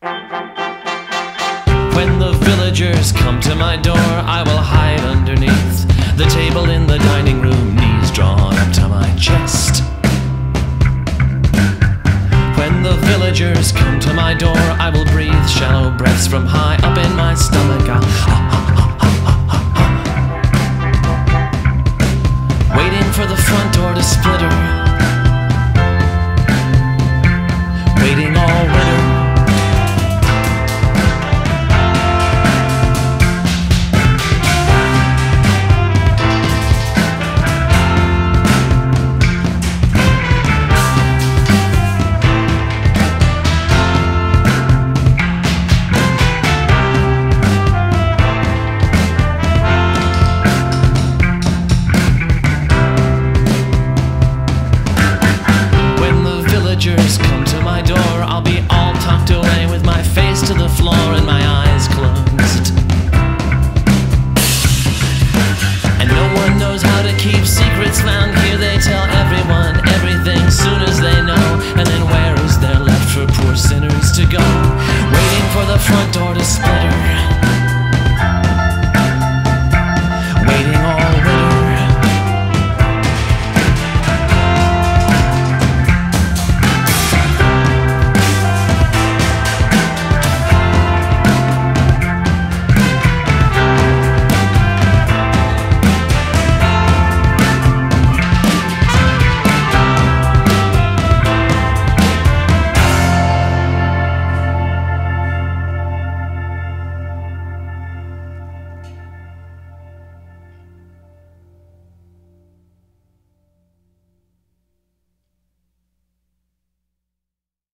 When the villagers come to my door, I will hide underneath the table in the dining room, knees drawn up to my chest. When the villagers come to my door, I will breathe shallow breaths from high up in my stomach. Waiting for the front door to splitter.